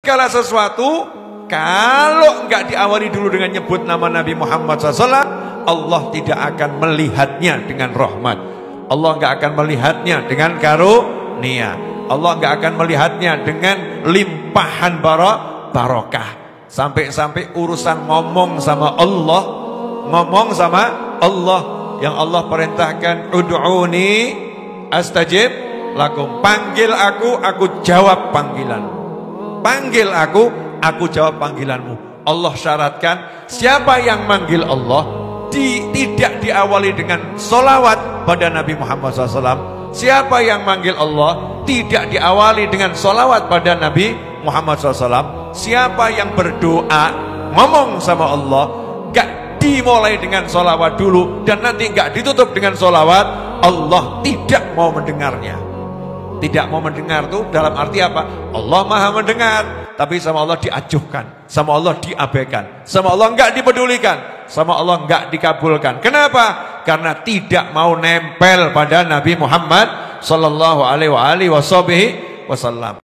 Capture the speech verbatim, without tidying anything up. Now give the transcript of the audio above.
Segala sesuatu kalau nggak diawali dulu dengan nyebut nama Nabi Muhammad shallallahu alaihi wasallam, Allah tidak akan melihatnya dengan rahmat. Allah nggak akan melihatnya dengan karunia. Allah nggak akan melihatnya dengan limpahan barokah. Sampai-sampai urusan ngomong sama Allah, ngomong sama Allah yang Allah perintahkan, ud'uni astajib lakum. Panggil aku, aku jawab panggilanmu. Panggil aku, aku jawab panggilanmu. Allah syaratkan siapa yang manggil Allah di, tidak diawali dengan solawat pada Nabi Muhammad shallallahu alaihi wasallam. Siapa yang manggil Allah tidak diawali dengan solawat pada Nabi Muhammad shallallahu alaihi wasallam. Siapa yang berdoa ngomong sama Allah gak dimulai dengan solawat dulu dan nanti gak ditutup dengan solawat, Allah tidak mau mendengarnya. Tidak mau mendengar tuh dalam arti apa? Allah maha mendengar, tapi sama Allah diajuhkan, sama Allah diabaikan, sama Allah enggak dipedulikan, sama Allah enggak dikabulkan. Kenapa? Karena tidak mau nempel pada Nabi Muhammad sallallahu alaihi wasallam.